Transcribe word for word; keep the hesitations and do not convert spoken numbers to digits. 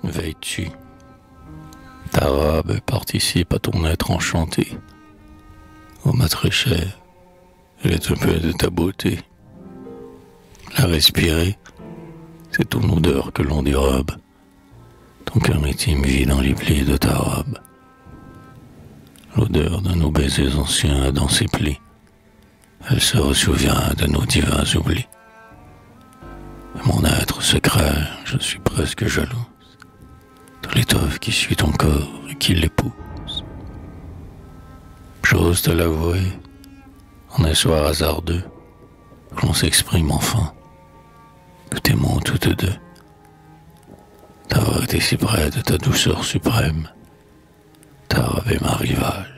Veilles-tu? Ta robe participe à ton être enchanté. Ô ma très chère, elle est un peu de ta beauté. La respirer, c'est ton odeur que l'on dérobe. Ton cœur intime vit dans les plis de ta robe. L'odeur de nos baisers anciens dans ses plis. Elle se ressouvient de nos divins oublis. Mon être secret, je suis presque jalouse de l'étoffe qui suit ton corps et qui l'épouse. J'ose te l'avouer, en un soir hasardeux, que l'on s'exprime enfin, que t'aimons toutes deux, d'avoir été si près de ta douceur suprême. Ta robe est ma rivale,